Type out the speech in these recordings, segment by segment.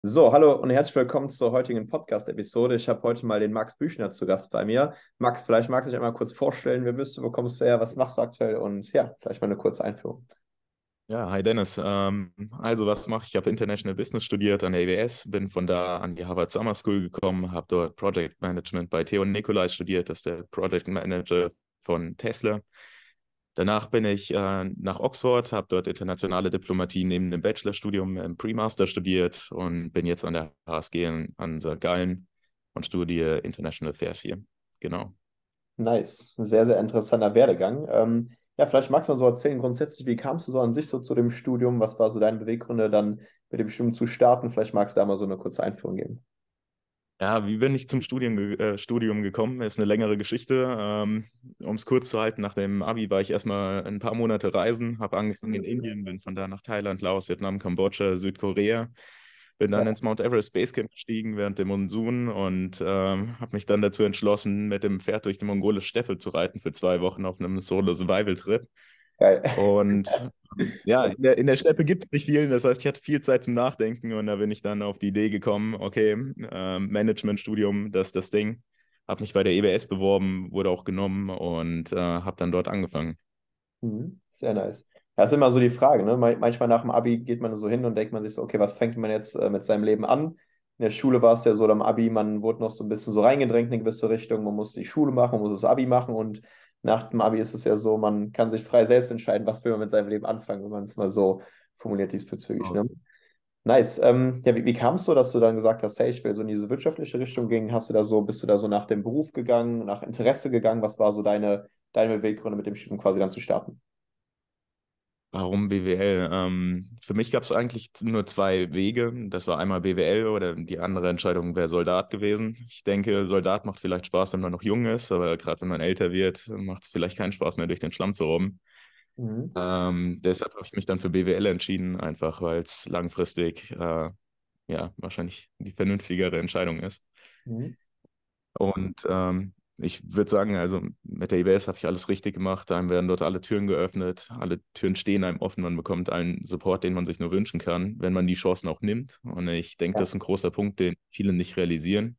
So, hallo und herzlich willkommen zur heutigen Podcast-Episode. Ich habe heute mal den Max Büchner zu Gast bei mir. Max, vielleicht magst du dich einmal kurz vorstellen. Wer bist du, wo kommst du her, was machst du aktuell und ja, vielleicht mal eine kurze Einführung. Ja, hi Dennis. Also was mache ich? Ich habe International Business studiert an der EWS, bin von da an die Harvard Summer School gekommen, habe dort Project Management bei Theo Nicolai studiert, das ist der Project Manager von Tesla. Danach bin ich nach Oxford, habe dort internationale Diplomatie neben dem Bachelorstudium im Pre-Master studiert und bin jetzt an der HSG an St. Gallen und studiere International Affairs hier. Genau. Nice, sehr, sehr interessanter Werdegang. Ja, vielleicht magst du mal so erzählen, grundsätzlich, wie kamst du so an sich so zu dem Studium? Was war so deine Beweggründe, dann mit dem Studium zu starten? Vielleicht magst du da mal so eine kurze Einführung geben. Ja, wie bin ich zum Studium gekommen? Ist eine längere Geschichte. Um es kurz zu halten, nach dem Abi war ich erstmal ein paar Monate reisen, habe angefangen in Indien, bin von da nach Thailand, Laos, Vietnam, Kambodscha, Südkorea, bin dann Ja, ins Mount Everest Base Camp gestiegen während dem Monsun und habe mich dann dazu entschlossen, mit dem Pferd durch die mongolische Steppe zu reiten für 2 Wochen auf einem Solo-Survival-Trip. geil. Und ja, Sehr, in der Steppe gibt es nicht viel. Das heißt, ich hatte viel Zeit zum Nachdenken und da bin ich dann auf die Idee gekommen, okay, Managementstudium, das ist das Ding. Habe mich bei der EBS beworben, wurde auch genommen und habe dann dort angefangen. sehr nice. Das ist immer so die Frage, ne? Manchmal nach dem Abi geht man so hin und denkt man sich so, okay, was fängt man jetzt mit seinem Leben an? In der Schule war es ja so, am Abi, man wurde noch so ein bisschen so reingedrängt in eine gewisse Richtung. Man muss die Schule machen, man muss das Abi machen und nach dem Abi ist es ja so, man kann sich frei selbst entscheiden, was will man mit seinem Leben anfangen, wenn man es mal so formuliert diesbezüglich, ne? Aus. Nice. Ja, wie kam es so, dass du dann gesagt hast, hey, ich will so in diese wirtschaftliche Richtung gehen? Bist du da so nach dem Beruf gegangen, nach Interesse gegangen? Was war so deine Beweggründe mit dem Studium quasi dann zu starten? Warum BWL? Für mich gab es eigentlich nur zwei Wege. Das war einmal BWL oder die andere Entscheidung wäre Soldat gewesen. Ich denke, Soldat macht vielleicht Spaß, wenn man noch jung ist, aber gerade wenn man älter wird, macht es vielleicht keinen Spaß mehr, durch den Schlamm zu robben. Mhm. Deshalb habe ich mich dann für BWL entschieden, einfach weil es langfristig ja wahrscheinlich die vernünftigere Entscheidung ist. Mhm. Und ich würde sagen, also mit der IBS habe ich alles richtig gemacht. Einem werden dort alle Türen geöffnet, alle Türen stehen einem offen, man bekommt allen Support, den man sich nur wünschen kann, wenn man die Chancen auch nimmt. Und ich denke, Ja. das ist ein großer Punkt, den viele nicht realisieren,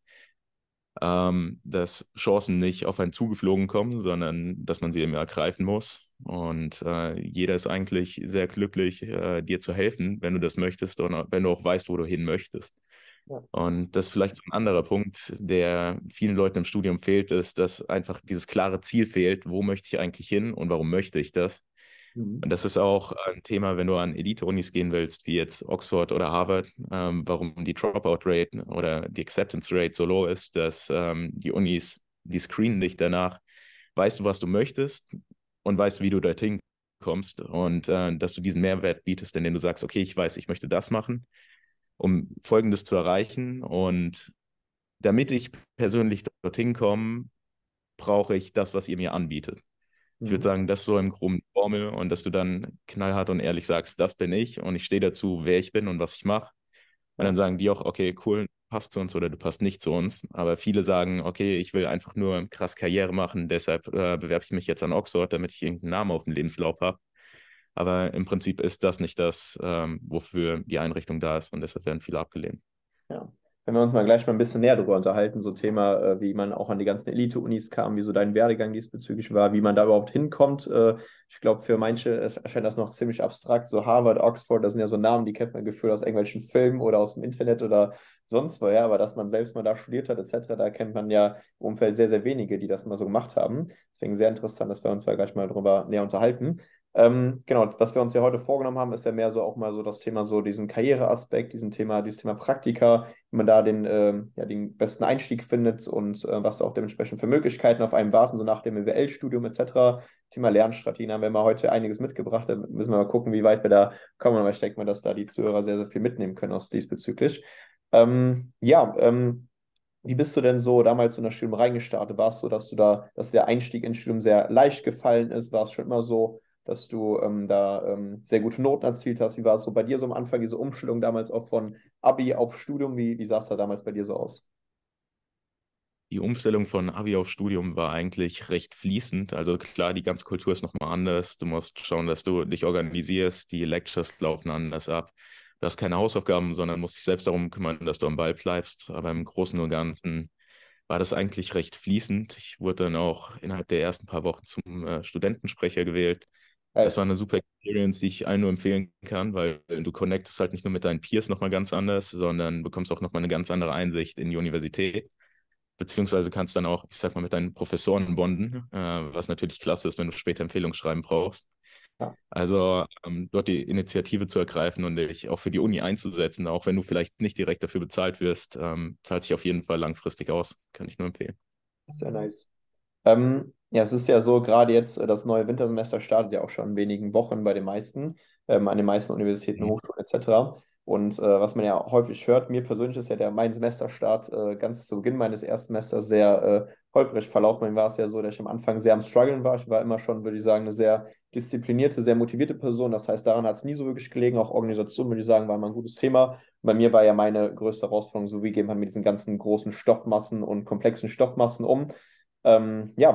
dass Chancen nicht auf einen zugeflogen kommen, sondern dass man sie eben ergreifen muss. Und jeder ist eigentlich sehr glücklich, dir zu helfen, wenn du das möchtest und wenn du auch weißt, wo du hin möchtest. Ja. Und das ist vielleicht so ein anderer Punkt, der vielen Leuten im Studium fehlt, ist, dass einfach dieses klare Ziel fehlt, wo möchte ich eigentlich hin und warum möchte ich das? Mhm. Und das ist auch ein Thema, wenn du an Elite-Unis gehen willst, wie jetzt Oxford oder Harvard, warum die Dropout-Rate oder die Acceptance-Rate so low ist, dass die Unis, die screenen dich danach, weißt du, was du möchtest und weißt, wie du dorthin kommst und dass du diesen Mehrwert bietest, indem du sagst, okay, ich weiß, ich möchte das machen, um Folgendes zu erreichen und damit ich persönlich dorthin komme, brauche ich das, was ihr mir anbietet. Ich würde Mhm. sagen, das ist so im Groben die Formel und dass du dann knallhart und ehrlich sagst, das bin ich und ich stehe dazu, wer ich bin und was ich mache. Und Ja. dann sagen die auch, okay, cool, passt zu uns oder du passt nicht zu uns. Aber viele sagen, okay, ich will einfach nur krass Karriere machen, deshalb bewerbe ich mich jetzt an Oxford, damit ich irgendeinen Namen auf dem Lebenslauf habe. Aber im Prinzip ist das nicht das, wofür die Einrichtung da ist und deshalb werden viele abgelehnt. Ja. Wenn wir uns mal gleich mal ein bisschen näher darüber unterhalten, so Thema, wie man auch an die ganzen Elite-Unis kam, wie so dein Werdegang diesbezüglich war, wie man da überhaupt hinkommt. Ich glaube, für manche erscheint das noch ziemlich abstrakt. So Harvard, Oxford, das sind ja so Namen, die kennt man gefühlt aus irgendwelchen Filmen oder aus dem Internet oder sonst wo, ja. Aber dass man selbst mal da studiert hat, etc., da kennt man ja im Umfeld sehr, sehr wenige, die das mal so gemacht haben. Deswegen sehr interessant, dass wir uns da gleich mal darüber näher unterhalten. Genau, was wir uns ja heute vorgenommen haben, ist ja mehr so auch mal so das Thema, so diesen Karriereaspekt, dieses Thema Praktika, wie man da ja, den besten Einstieg findet und was auch dementsprechend für Möglichkeiten auf einen warten, so nach dem BWL-Studium etc. Thema Lernstrategien haben wir mal heute einiges mitgebracht. Da müssen wir mal gucken, wie weit wir da kommen. Aber ich denke mal, dass da die Zuhörer sehr, sehr viel mitnehmen können aus diesbezüglich. Ja, wie bist du denn so damals in das Studium reingestartet? War es so, dass der Einstieg ins Studium sehr leicht gefallen ist? War es schon immer so, dass du sehr gute Noten erzielt hast? Wie war es so bei dir so am Anfang, diese Umstellung damals auch von Abi auf Studium? Wie sah es da damals bei dir so aus? Die Umstellung von Abi auf Studium war eigentlich recht fließend. Also klar, die ganze Kultur ist nochmal anders. Du musst schauen, dass du dich organisierst. Die Lectures laufen anders ab. du hast keine Hausaufgaben, sondern musst dich selbst darum kümmern, dass du am Ball bleibst. Aber im Großen und Ganzen war das eigentlich recht fließend. Ich wurde dann auch innerhalb der ersten paar Wochen zum Studentensprecher gewählt. Das Geil. war eine super Experience, die ich allen nur empfehlen kann, weil du connectest halt nicht nur mit deinen Peers nochmal ganz anders, sondern bekommst auch nochmal eine ganz andere Einsicht in die Universität. Beziehungsweise kannst dann auch, ich sag mal, mit deinen Professoren bonden, was natürlich klasse ist, wenn du später Empfehlungsschreiben brauchst. Ja. Also dort die Initiative zu ergreifen und dich auch für die Uni einzusetzen, auch wenn du vielleicht nicht direkt dafür bezahlt wirst, zahlt sich auf jeden Fall langfristig aus. Kann ich nur empfehlen. Sehr nice. Ja, es ist ja so, gerade jetzt, das neue Wintersemester startet ja auch schon in wenigen Wochen bei den meisten, an den meisten Universitäten, Mhm. Hochschulen etc. Und was man ja häufig hört, mir persönlich ist ja mein Semesterstart ganz zu Beginn meines Erstsemesters sehr holprig verlaufen. Bei mir war es ja so, dass ich am Anfang sehr am Struggeln war. Ich war immer schon, würde ich sagen, eine sehr disziplinierte, sehr motivierte Person. Das heißt, daran hat es nie so wirklich gelegen. Auch Organisation, würde ich sagen, war immer ein gutes Thema. Bei mir war ja meine größte Herausforderung, so wie gehen wir mit diesen ganzen großen Stoffmassen und komplexen Stoffmassen um. Ja,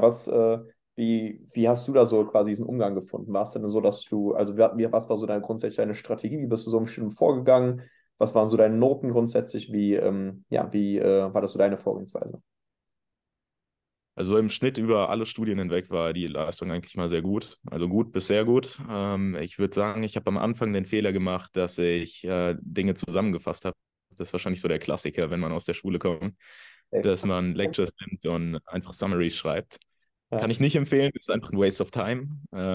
wie hast du da so quasi diesen Umgang gefunden? War es denn so, dass du, also was war so grundsätzlich deine Strategie? Wie bist du so im Studium vorgegangen? Was waren so deine Noten grundsätzlich? Wie war das so deine Vorgehensweise? Also im Schnitt über alle Studien hinweg war die Leistung eigentlich mal sehr gut. Also gut bis sehr gut. Ich würde sagen, ich habe am Anfang den Fehler gemacht, dass ich Dinge zusammengefasst habe. Das ist wahrscheinlich so der Klassiker, wenn man aus der Schule kommt, Safe. dass man Lectures nimmt und einfach Summaries schreibt. Kann Ja. ich nicht empfehlen, ist einfach ein Waste of time.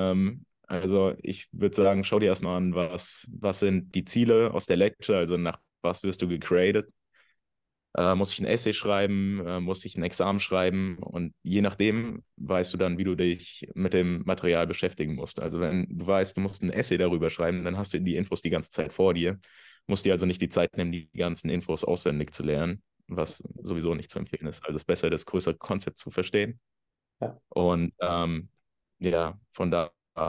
Also ich würde sagen, schau dir erstmal an, was sind die Ziele aus der Lecture, also nach was wirst du gegradet. Muss ich ein Essay schreiben, muss ich ein Examen schreiben und je nachdem weißt du dann, wie du dich mit dem Material beschäftigen musst. Also wenn du weißt, du musst ein Essay darüber schreiben, dann hast du die Infos die ganze Zeit vor dir, musst dir also nicht die Zeit nehmen, die ganzen Infos auswendig zu lernen, was sowieso nicht zu empfehlen ist. Also es ist besser, das größere Konzept zu verstehen Ja. und ja, von da,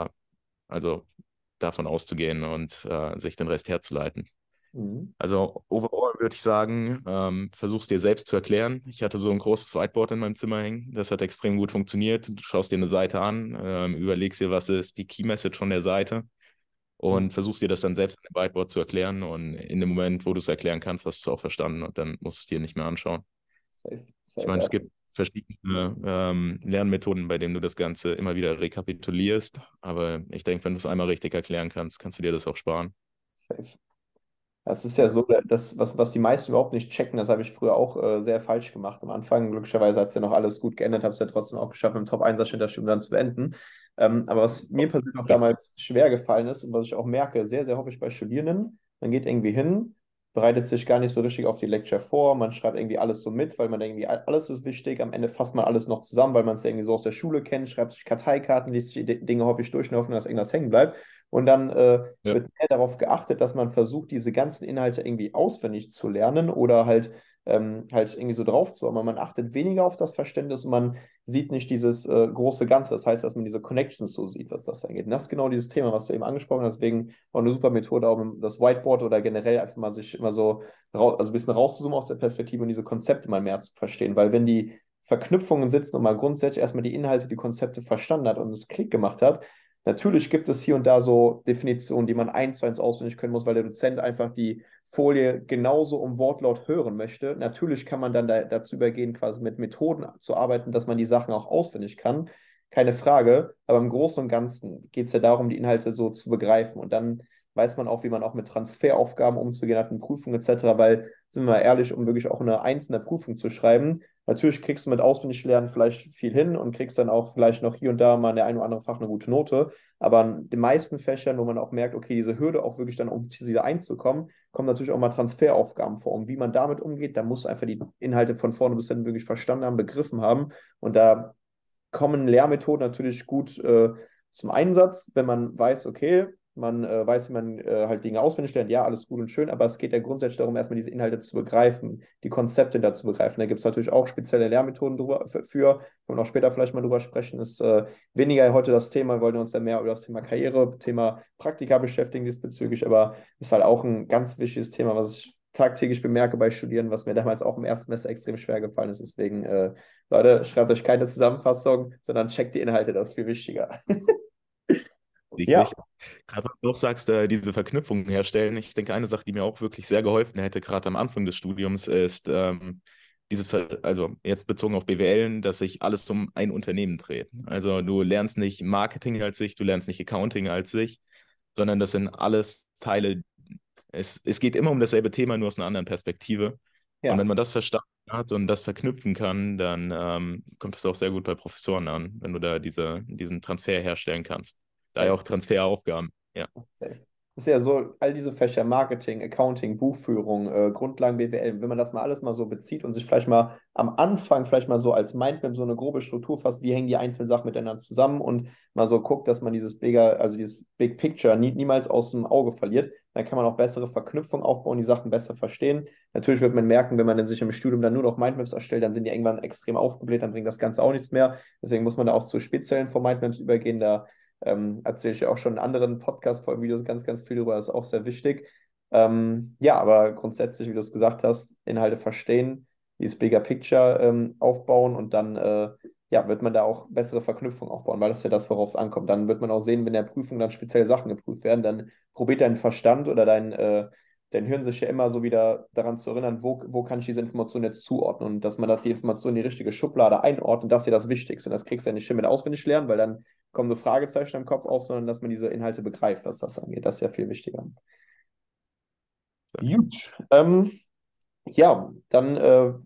also davon auszugehen und sich den Rest herzuleiten. Mhm. Also overall würde ich sagen, versuch's dir selbst zu erklären. Ich hatte so ein großes Whiteboard in meinem Zimmer hängen. Das hat extrem gut funktioniert. Du schaust dir eine Seite an, überlegst dir, was ist die Key Message von der Seite Mhm. und versuchst dir das dann selbst an dem Whiteboard zu erklären. Und in dem Moment, wo du es erklären kannst, hast du es auch verstanden und dann musst du es dir nicht mehr anschauen. Safe, Ich safe. meine, es Erst. gibt verschiedene Lernmethoden, bei denen du das Ganze immer wieder rekapitulierst. Aber ich denke, wenn du es einmal richtig erklären kannst, kannst du dir das auch sparen. Safe. Das ist ja so, was die meisten überhaupt nicht checken, das habe ich früher auch sehr falsch gemacht am Anfang. Glücklicherweise hat es ja noch alles gut geändert, habe es ja trotzdem auch geschafft, mit dem Top-Einsatz das Studium dann zu beenden. Aber was mir persönlich auch damals schwer gefallen ist und was ich auch merke, sehr, sehr häufig bei Studierenden, man geht irgendwie hin, bereitet sich gar nicht so richtig auf die Lecture vor, man schreibt irgendwie alles so mit, weil man denkt, irgendwie alles ist wichtig, am Ende fasst man alles noch zusammen, weil man es ja irgendwie so aus der Schule kennt, schreibt sich Karteikarten, liest sich die Dinge häufig durch und hoffen, dass irgendwas hängen bleibt. Und dann Ja. wird mehr darauf geachtet, dass man versucht, diese ganzen Inhalte irgendwie auswendig zu lernen oder halt irgendwie so drauf zu haben. Aber man achtet weniger auf das Verständnis und man sieht nicht dieses große Ganze. Das heißt, dass man diese Connections so sieht, was das angeht. Und das ist genau dieses Thema, was du eben angesprochen hast. Deswegen auch eine super Methode, um das Whiteboard oder generell einfach mal sich immer so also ein bisschen rauszuzoomen aus der Perspektive und diese Konzepte mal mehr zu verstehen. Weil wenn die Verknüpfungen sitzen und man grundsätzlich erstmal die Inhalte, die Konzepte verstanden hat und es Klick gemacht hat, natürlich gibt es hier und da so Definitionen, die man eins zu eins auswendig können muss, weil der Dozent einfach die Folie genauso im Wortlaut hören möchte. Natürlich kann man dann dazu übergehen, quasi mit Methoden zu arbeiten, dass man die Sachen auch auswendig kann. Keine Frage. Aber im Großen und Ganzen geht es ja darum, die Inhalte so zu begreifen. Und dann weiß man auch, wie man auch mit Transferaufgaben umzugehen hat, in Prüfungen etc. Weil, sind wir mal ehrlich, um wirklich auch eine einzelne Prüfung zu schreiben, natürlich kriegst du mit Auswendiglernen vielleicht viel hin und kriegst dann auch vielleicht noch hier und da mal in der einen oder anderen Fach eine gute Note. Aber in den meisten Fächern, wo man auch merkt, okay, diese Hürde auch wirklich dann, um zu dieser 1 zu kommen, kommen natürlich auch mal Transferaufgaben vor. Und wie man damit umgeht, da musst du einfach die Inhalte von vorne bis hin wirklich verstanden haben, begriffen haben. Und da kommen Lehrmethoden natürlich gut zum Einsatz, wenn man weiß, okay, man weiß, wie man halt Dinge auswendig lernt. Ja, alles gut und schön, aber es geht ja grundsätzlich darum, erstmal diese Inhalte zu begreifen, die Konzepte da zu begreifen. Da gibt es natürlich auch spezielle Lehrmethoden für, können wir auch später vielleicht mal drüber sprechen, ist weniger heute das Thema, wir wollen uns ja mehr über das Thema Karriere, Thema Praktika beschäftigen diesbezüglich, aber ist halt auch ein ganz wichtiges Thema, was ich tagtäglich bemerke bei Studierenden, was mir damals auch im ersten Semester extrem schwer gefallen ist. Deswegen Leute, schreibt euch keine Zusammenfassung, sondern checkt die Inhalte, das ist viel wichtiger. Ich Ja, richtig. Gerade was du auch sagst, diese Verknüpfungen herstellen. Ich denke, eine Sache, die mir auch wirklich sehr geholfen hätte, gerade am Anfang des Studiums, ist also jetzt bezogen auf BWL, dass sich alles um ein Unternehmen dreht. Also du lernst nicht Marketing als sich, du lernst nicht Accounting als sich, sondern das sind alles Teile. Es geht immer um dasselbe Thema, nur aus einer anderen Perspektive. Und wenn ja. man das verstanden hat und das verknüpfen kann, dann kommt das auch sehr gut bei Professoren an, wenn du da diesen Transfer herstellen kannst. Daher Safe. auch Transferaufgaben. Ja. Safe. Das ist ja so, all diese Fächer, Marketing, Accounting, Buchführung, Grundlagen BWL, wenn man das mal alles mal so bezieht und sich vielleicht mal am Anfang vielleicht mal so als Mindmap so eine grobe Struktur fasst, wie hängen die einzelnen Sachen miteinander zusammen und mal so guckt, dass man dieses bigger, also dieses Big Picture niemals aus dem Auge verliert, dann kann man auch bessere Verknüpfungen aufbauen, die Sachen besser verstehen. Natürlich wird man merken, wenn man dann sich im Studium dann nur noch Mindmaps erstellt, dann sind die irgendwann extrem aufgebläht, dann bringt das Ganze auch nichts mehr. Deswegen muss man da auch zu speziellen von Mindmaps übergehen, da erzähle ich ja auch schon in anderen Podcast-Videos ganz, ganz viel drüber, das ist auch sehr wichtig. Ja, aber grundsätzlich, wie du es gesagt hast, Inhalte verstehen, dieses Bigger Picture aufbauen und dann ja, wird man da auch bessere Verknüpfungen aufbauen, weil das ist ja das, worauf es ankommt. Dann wird man auch sehen, wenn in der Prüfung dann spezielle Sachen geprüft werden, dann probiert dein Verstand oder dein Hirn sich ja immer so wieder daran zu erinnern, wo kann ich diese Information jetzt zuordnen und dass man die Information in die richtige Schublade einordnet, das ist ja das Wichtigste. Und das kriegst du ja nicht hin mit auswendig lernen, weil dann kommen so Fragezeichen im Kopf auf, sondern dass man diese Inhalte begreift, was das angeht. Das ist ja viel wichtiger. Gut. Ja, dann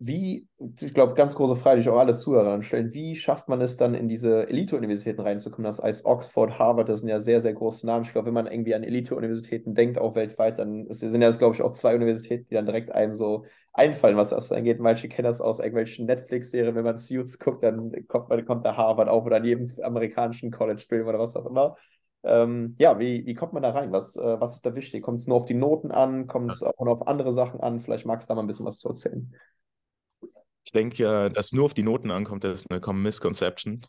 ich glaube, ganz große Frage, die ich auch alle Zuhörer dann stellen, wie schafft man es dann in diese Elite-Universitäten reinzukommen? Das heißt Oxford, Harvard, das sind ja sehr, sehr große Namen. Ich glaube, wenn man irgendwie an Elite-Universitäten denkt, auch weltweit, dann sind ja, glaube ich, auch zwei Universitäten, die dann direkt einem so einfallen, was das angeht. Manche kennen das aus irgendwelchen Netflix-Serien, wenn man Suits guckt, dann kommt da Harvard auf oder an jedem amerikanischen College-Film oder was auch immer. Ja, wie kommt man da rein? Was ist da wichtig? Kommt es nur auf die Noten an? Kommt es auch noch auf andere Sachen an? Vielleicht magst du da mal ein bisschen was zu erzählen. Ich denke, dass nur auf die Noten ankommt, das ist eine Common Misconception.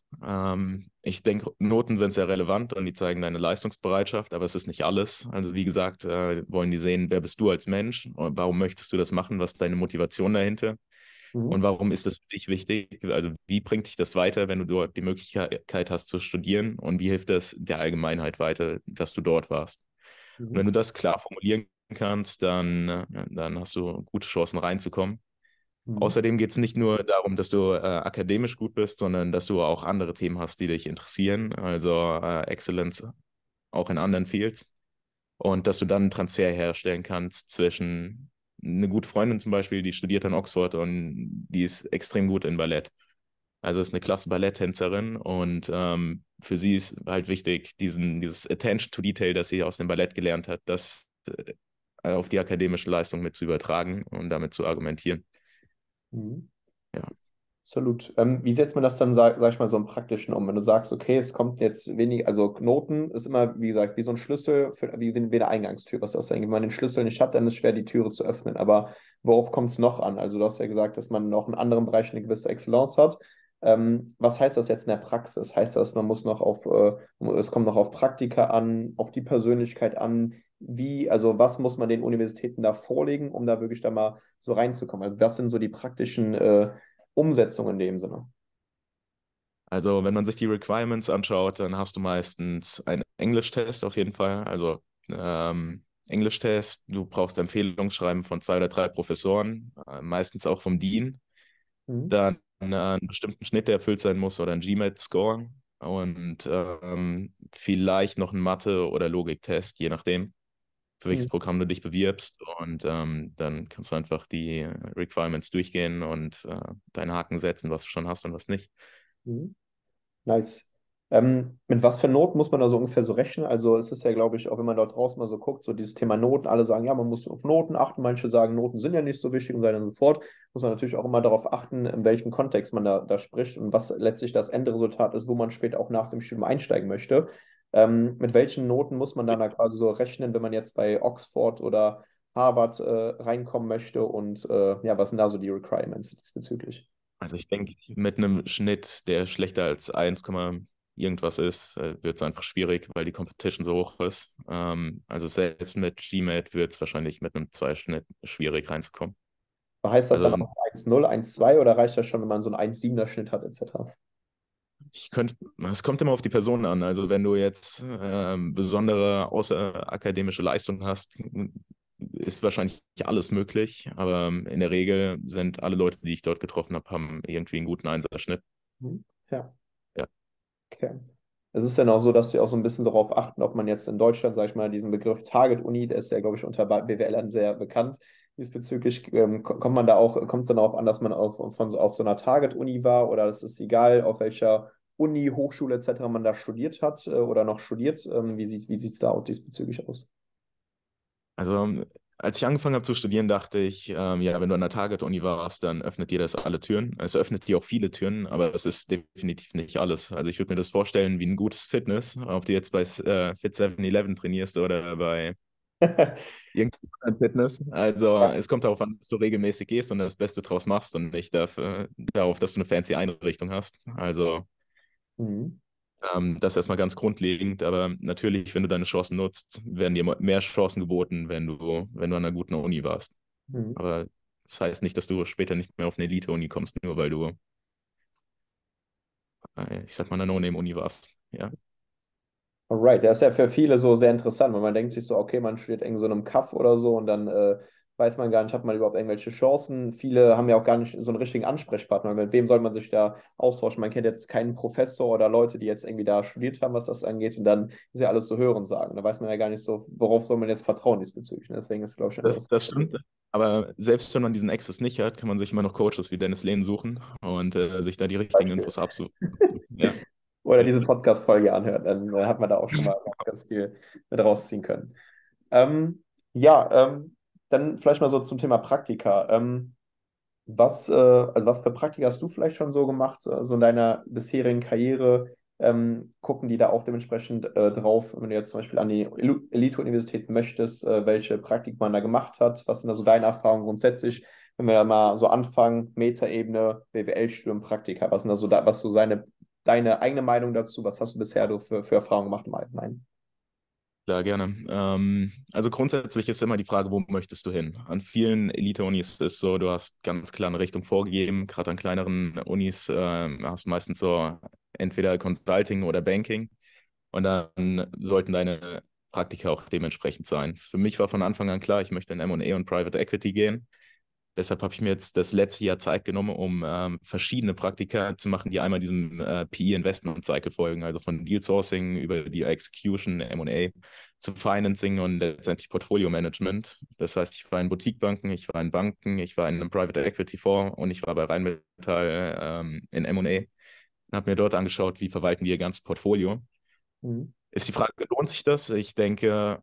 Ich denke, Noten sind sehr relevant und die zeigen deine Leistungsbereitschaft, aber es ist nicht alles. Also wie gesagt, wollen die sehen, wer bist du als Mensch und warum möchtest du das machen, was ist deine Motivation dahinter und Mhm. warum ist das für dich wichtig? Also wie bringt dich das weiter, wenn du dort die Möglichkeit hast zu studieren und wie hilft das der Allgemeinheit weiter, dass du dort warst? Und Mhm. wenn du das klar formulieren kannst, dann hast du gute Chancen reinzukommen. Mhm. Außerdem geht es nicht nur darum, dass du akademisch gut bist, sondern dass du auch andere Themen hast, die dich interessieren, also Excellence auch in anderen Fields. Und dass du dann einen Transfer herstellen kannst zwischen eine gute Freundin zum Beispiel, die studiert an Oxford und die ist extrem gut in Ballett. Also ist eine klasse Balletttänzerin und für sie ist halt wichtig, dieses Attention to Detail, das sie aus dem Ballett gelernt hat, das auf die akademische Leistung mit zu übertragen und damit zu argumentieren. Mhm. Ja. Absolut. Wie setzt man das dann, sag ich mal, so im Praktischen um? Wenn du sagst, okay, es kommt jetzt wenig, also Noten ist immer, wie gesagt, wie so ein Schlüssel, wie eine Eingangstür. Was das eigentlich, wenn man den Schlüssel nicht hat, dann ist es schwer, die Türe zu öffnen. Aber worauf kommt es noch an? Also du hast ja gesagt, dass man noch in anderen Bereichen eine gewisse Exzellenz hat. Was heißt das jetzt in der Praxis? Heißt das, man muss noch es kommt noch auf Praktika an, auf die Persönlichkeit an? Also was muss man den Universitäten da vorlegen, um da wirklich da mal so reinzukommen? Also was sind so die praktischen Umsetzung in dem Sinne. Also, wenn man sich die Requirements anschaut, dann hast du meistens einen Englischtest auf jeden Fall. Also, Englischtest, du brauchst Empfehlungsschreiben von zwei oder drei Professoren, meistens auch vom Dean. Mhm. Dann einen bestimmten Schnitt, der erfüllt sein muss, oder ein GMAT-Score. Und vielleicht noch ein Mathe- oder Logiktest, je nachdem, für welches Mhm. Programm du dich bewirbst. Und dann kannst du einfach die Requirements durchgehen und deinen Haken setzen, was du schon hast und was nicht. Mhm. Nice. Mit was für Noten muss man da so ungefähr so rechnen? Also es ist ja, glaube ich, auch wenn man dort draußen mal so guckt, so dieses Thema Noten, alle sagen, ja, man muss auf Noten achten, manche sagen, Noten sind ja nicht so wichtig und so weiter und so fort. Muss man natürlich auch immer darauf achten, in welchem Kontext man da spricht und was letztlich das Endresultat ist, wo man später auch nach dem Studium einsteigen möchte. Mit welchen Noten muss man dann da quasi so rechnen, wenn man jetzt bei Oxford oder Harvard reinkommen möchte und ja, was sind da so die Requirements diesbezüglich? Also ich denke, mit einem Schnitt, der schlechter als 1, irgendwas ist, wird es einfach schwierig, weil die Competition so hoch ist. Also selbst mit GMAT wird es wahrscheinlich mit einem 2-Schnitt schwierig reinzukommen. Heißt das dann Also auch 1,0, 1,2 oder reicht das schon, wenn man so einen 1,7er Schnitt hat, etc.? Es kommt immer auf die Person an. Also wenn du jetzt besondere außerakademische Leistung hast, ist wahrscheinlich alles möglich. Aber in der Regel sind alle Leute, die ich dort getroffen habe, haben irgendwie einen guten Einserschnitt. Ja, Ja. okay. Es ist dann auch so, dass sie auch so ein bisschen darauf achten, ob man jetzt in Deutschland, sage ich mal, diesen Begriff Target-Uni, der ist ja, glaube ich, unter BWLern sehr bekannt diesbezüglich, kommt man da auch, kommt es dann auch an, dass man auf so einer Target-Uni war oder es ist egal, auf welcher Uni, Hochschule etc. man da studiert hat oder noch studiert. Wie sieht es da auch diesbezüglich aus? Also, als ich angefangen habe zu studieren, dachte ich, ja, wenn du an der Target-Uni warst, dann öffnet dir das alle Türen. Es öffnet dir auch viele Türen, aber es ist definitiv nicht alles. Also, ich würde mir das vorstellen wie ein gutes Fitness, ob du jetzt bei Fit 7-Eleven trainierst oder bei irgendeinem Fitness. Also, Ja. es kommt darauf an, dass du regelmäßig gehst und das Beste draus machst und nicht darauf, dass du eine fancy Einrichtung hast. Also, Mhm. das erstmal ganz grundlegend, aber natürlich, wenn du deine Chancen nutzt, werden dir mehr Chancen geboten, wenn du an einer guten Uni warst. Mhm. Aber das heißt nicht, dass du später nicht mehr auf eine Elite-Uni kommst, nur weil du, ich sag mal, an einer No-Name-Uni warst. Ja. Alright, das ist ja für viele so sehr interessant, weil man denkt sich so, okay, man studiert in so einem Kaff oder so und dann weiß man gar nicht, hat man überhaupt irgendwelche Chancen. Viele haben ja auch gar nicht so einen richtigen Ansprechpartner. Mit wem soll man sich da austauschen? Man kennt jetzt keinen Professor oder Leute, die jetzt irgendwie da studiert haben, was das angeht. Und dann ist ja alles so Hören sagen. Da weiß man ja gar nicht so, worauf soll man jetzt vertrauen diesbezüglich. Ne? Deswegen ist es, glaube ich, interessant. Das stimmt. Aber selbst wenn man diesen Access nicht hat, kann man sich immer noch Coaches wie Dennis Lehn suchen und sich da die richtigen Beispiel. Infos absuchen. Ja. Oder diese Podcast-Folge anhört, dann hat man da auch schon mal ganz, ganz viel mit rausziehen können. Ja, dann vielleicht mal so zum Thema Praktika. Also was für Praktika hast du vielleicht schon so gemacht, so in deiner bisherigen Karriere? Gucken die da auch dementsprechend drauf, wenn du jetzt zum Beispiel an die Elite-Universität möchtest, welche Praktika man da gemacht hat? Was sind da so deine Erfahrungen grundsätzlich, wenn wir da mal so anfangen, Metaebene, BWL-Studium, Praktika? Was sind da so, was so deine eigene Meinung dazu? Was hast du bisher für Erfahrungen gemacht im Allgemeinen? Klar, gerne. Also grundsätzlich ist immer die Frage, wo möchtest du hin? An vielen Elite-Unis ist es so, du hast ganz klar eine Richtung vorgegeben. Gerade an kleineren Unis hast du meistens so entweder Consulting oder Banking. Und dann sollten deine Praktika auch dementsprechend sein. Für mich war von Anfang an klar, ich möchte in M&A und Private Equity gehen. Deshalb habe ich mir jetzt das letzte Jahr Zeit genommen, um verschiedene Praktika zu machen, die einmal diesem PE-Investment Cycle folgen, also von Deal Sourcing über die Execution, M&A zu Financing und letztendlich Portfolio Management. Das heißt, ich war in Boutique-Banken, ich war in Banken, ich war in einem Private Equity Fonds und ich war bei Rheinmetall in M&A und habe mir dort angeschaut, wie verwalten die ihr ganzes Portfolio. Mhm. Ist die Frage, lohnt sich das? Ich denke,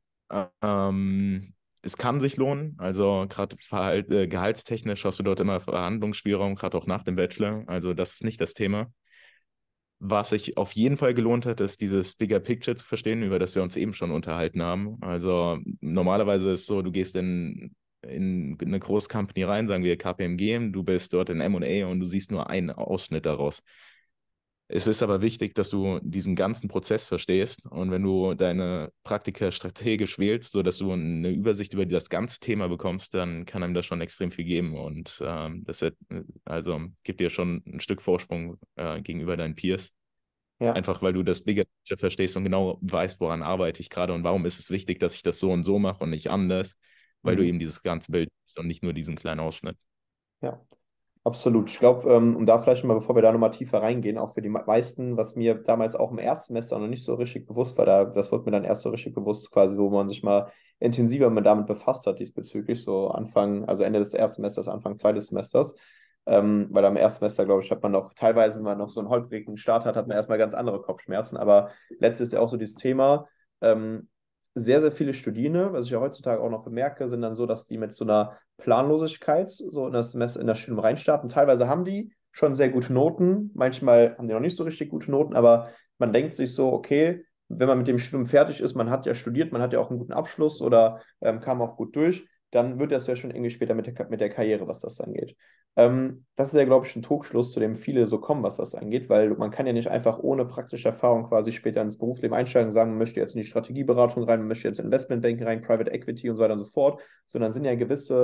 es kann sich lohnen. Also gerade gehaltstechnisch hast du dort immer Verhandlungsspielraum, gerade auch nach dem Bachelor. Also das ist nicht das Thema. Was sich auf jeden Fall gelohnt hat, ist dieses Bigger Picture zu verstehen, über das wir uns eben schon unterhalten haben. Also normalerweise ist es so, du gehst in eine Großcompany rein, sagen wir KPMG, du bist dort in M&A und du siehst nur einen Ausschnitt daraus. Es ist aber wichtig, dass du diesen ganzen Prozess verstehst und wenn du deine Praktika strategisch wählst, sodass du eine Übersicht über das ganze Thema bekommst, dann kann einem das schon extrem viel geben und also gibt dir schon ein Stück Vorsprung gegenüber deinen Peers. Ja. Einfach weil du das Bigger Picture verstehst und genau weißt, woran arbeite ich gerade und warum ist es wichtig, dass ich das so und so mache und nicht anders, weil du Mhm. eben dieses ganze Bild hast und nicht nur diesen kleinen Ausschnitt. Ja. Absolut. Ich glaube, um da vielleicht mal, bevor wir da nochmal tiefer reingehen, auch für die meisten, was mir damals auch im Erstsemester noch nicht so richtig bewusst war, das wurde mir dann erst so richtig bewusst, quasi, wo man sich mal intensiver damit befasst hat diesbezüglich, so Anfang, also Ende des Erstsemesters, Anfang zweites Semesters. Weil am Erstsemester, glaube ich, hat man noch teilweise, wenn man noch so einen holprigen Start hat, hat man erstmal ganz andere Kopfschmerzen. Aber letztes ist ja auch so dieses Thema, ähm, sehr, sehr viele Studierende, was ich ja heutzutage auch noch bemerke, sind dann so, dass die mit so einer Planlosigkeit so in das Semester, in das Studium reinstarten. Teilweise haben die schon sehr gute Noten, manchmal haben die noch nicht so richtig gute Noten, aber man denkt sich so, okay, wenn man mit dem Studium fertig ist, man hat ja studiert, man hat ja auch einen guten Abschluss oder kam auch gut durch, dann wird das ja schon irgendwie später mit der Karriere, was das angeht. Das ist ja, glaube ich, ein Trugschluss, zu dem viele so kommen, was das angeht, weil man kann ja nicht einfach ohne praktische Erfahrung quasi später ins Berufsleben einsteigen und sagen, man möchte jetzt in die Strategieberatung rein, man möchte jetzt in Investmentbanking rein, Private Equity und so weiter und so fort, sondern sind ja gewisse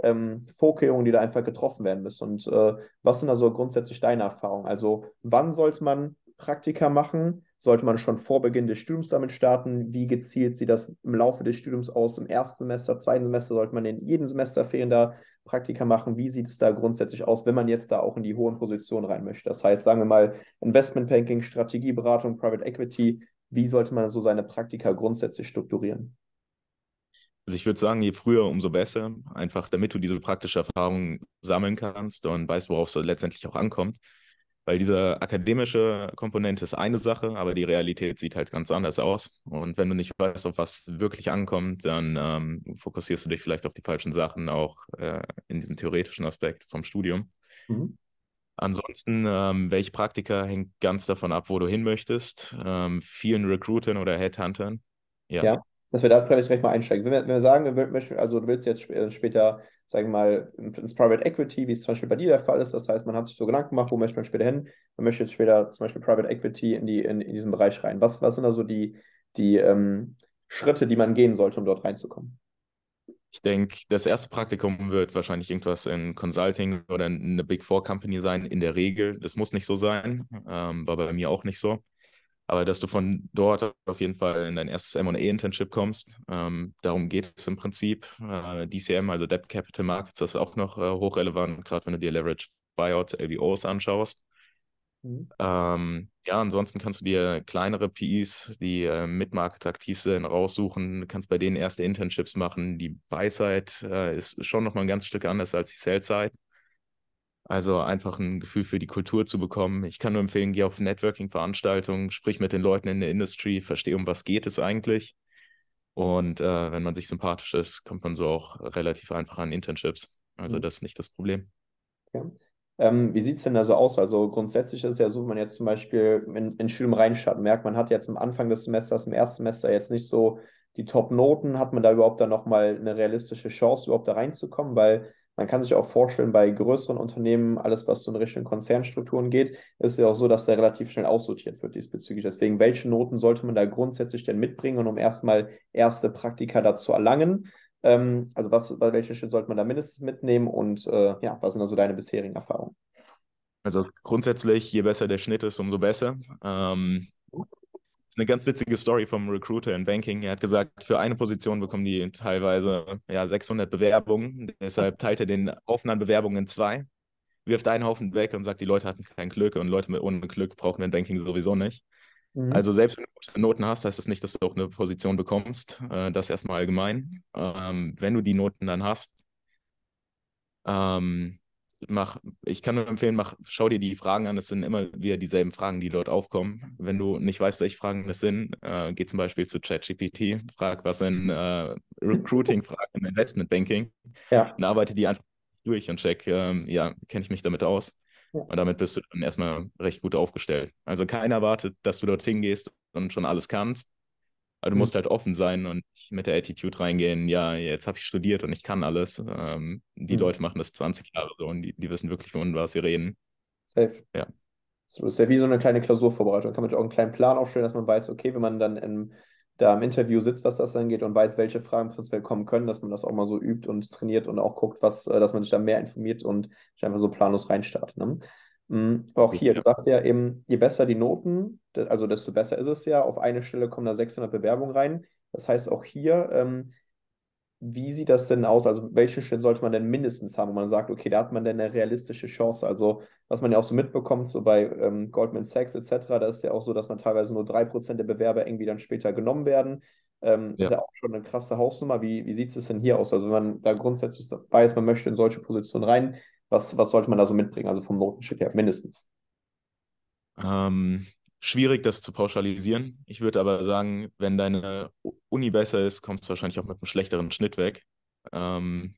Vorkehrungen, die da einfach getroffen werden müssen. Und was sind also grundsätzlich deine Erfahrungen? Also wann sollte man Praktika machen? Sollte man schon vor Beginn des Studiums damit starten? Wie gezielt sieht das im Laufe des Studiums aus? Im ersten Semester, zweiten Semester sollte man in jedem Semesterferien da Praktika machen? Wie sieht es da grundsätzlich aus, wenn man jetzt da auch in die hohen Positionen rein möchte? Das heißt, sagen wir mal Investmentbanking, Strategieberatung, Private Equity. Wie sollte man so seine Praktika grundsätzlich strukturieren? Also ich würde sagen, je früher, umso besser, einfach damit du diese praktische Erfahrung sammeln kannst und weißt, worauf es letztendlich auch ankommt. Weil diese akademische Komponente ist eine Sache, aber die Realität sieht halt ganz anders aus. Und wenn du nicht weißt, auf was wirklich ankommt, dann fokussierst du dich vielleicht auf die falschen Sachen, auch in diesem theoretischen Aspekt vom Studium. Mhm. Ansonsten, welche Praktika hängt ganz davon ab, wo du hin möchtest. Vielen Recruitern oder Headhuntern. Ja, Ja, dass wir da vielleicht gleich mal einsteigen. Wenn wir sagen, also du willst jetzt später, sagen wir mal, ins Private Equity, wie es zum Beispiel bei dir der Fall ist, das heißt, man hat sich so Gedanken gemacht, wo möchte man später hin? Man möchte jetzt später zum Beispiel Private Equity in diesen Bereich rein. Was sind da so die Schritte, die man gehen sollte, um dort reinzukommen? ich denke, das erste Praktikum wird wahrscheinlich irgendwas in Consulting oder eine Big Four Company sein, in der Regel. Das muss nicht so sein, war bei mir auch nicht so. Aber dass du von dort auf jeden Fall in dein erstes M&A-Internship kommst, darum geht es im Prinzip. DCM, also Debt Capital Markets, das ist auch noch hochrelevant, gerade wenn du dir Leverage Buyouts, LBOs anschaust. Mhm. Ja, ansonsten kannst du dir kleinere PIs, die mit Market aktiv sind, raussuchen. Du kannst bei denen erste Internships machen. Die Buy-Side ist schon nochmal ein ganz Stück anders als die Sell-Side. Also einfach ein Gefühl für die Kultur zu bekommen. Ich kann nur empfehlen, geh auf Networking-Veranstaltungen, sprich mit den Leuten in der Industry, versteh, um was geht es eigentlich. Und wenn man sich sympathisch ist, kommt man so auch relativ einfach an Internships. Also Mhm. das ist nicht das Problem. Ja. Wie sieht es denn da so aus? Also grundsätzlich ist es ja so, wenn man jetzt zum Beispiel in Studium reinschaut, merkt, man hat jetzt am Anfang des Semesters, im ersten Semester jetzt nicht so die Top-Noten, hat man da überhaupt dann nochmal eine realistische Chance, überhaupt da reinzukommen? Weil man kann sich auch vorstellen, bei größeren Unternehmen, alles was so in Richtung Konzernstrukturen geht, ist ja auch so, dass da relativ schnell aussortiert wird diesbezüglich. Deswegen, welche Noten sollte man da grundsätzlich denn mitbringen, um erstmal erste Praktika dazu erlangen? Also bei welchen Schritt sollte man da mindestens mitnehmen und ja, was sind also deine bisherigen Erfahrungen? Also grundsätzlich, je besser der Schnitt ist, umso besser. Ist eine ganz witzige Story vom Recruiter in Banking. Er hat gesagt, für eine Position bekommen die teilweise 600 Bewerbungen. Deshalb teilt er den Haufen an Bewerbungen in zwei, wirft einen Haufen weg und sagt, die Leute hatten kein Glück und Leute ohne Glück brauchen wir in Banking sowieso nicht. Mhm. Also selbst wenn du gute Noten hast, heißt das nicht, dass du auch eine Position bekommst. Das erstmal allgemein. Wenn du die Noten dann hast, ähm, ich kann nur empfehlen, schau dir die Fragen an. Es sind immer wieder dieselben Fragen, die dort aufkommen. Wenn du nicht weißt, welche Fragen das sind, geh zum Beispiel zu ChatGPT, frag, was sind Recruiting-Fragen im Investmentbanking Ja. und arbeite die einfach durch und check, ja, kenne ich mich damit aus. Ja. Und damit bist du dann erstmal recht gut aufgestellt. Also keiner erwartet, dass du dorthin gehst und schon alles kannst. Aber du Mhm. musst halt offen sein und nicht mit der Attitude reingehen, ja, jetzt habe ich studiert und ich kann alles. Die Mhm. Leute machen das 20 Jahre so und die wissen wirklich, von was sie reden. Safe. Ja, So ist ja wie so eine kleine Klausurvorbereitung. Kann man sich auch einen kleinen Plan aufstellen, dass man weiß, okay, wenn man dann da im Interview sitzt, was das angeht und weiß, welche Fragen prinzipiell kommen können, dass man das auch mal so übt und trainiert und auch guckt, dass man sich da mehr informiert und sich einfach so planlos reinstartet. Ne? Aber auch hier, du ja. sagst ja eben, je besser die Noten, also desto besser ist es ja. Auf eine Stelle kommen da 600 Bewerbungen rein. Das heißt auch hier, wie sieht das denn aus? Also, welchen Schnitt sollte man denn mindestens haben, wo man sagt, okay, da hat man denn eine realistische Chance? Also, was man ja auch so mitbekommt, so bei Goldman Sachs etc., da ist ja auch so, dass man teilweise nur 3% der Bewerber irgendwie dann später genommen werden. Ist Ja. ja auch schon eine krasse Hausnummer. Wie sieht es denn hier aus? Also, wenn man da grundsätzlich weiß, man möchte in solche Positionen rein, was sollte man da so mitbringen? Also vom Notenschnitt her, mindestens. Ähm, Schwierig, das zu pauschalisieren. Ich würde aber sagen, wenn deine Uni besser ist, kommst du wahrscheinlich auch mit einem schlechteren Schnitt weg. Ähm,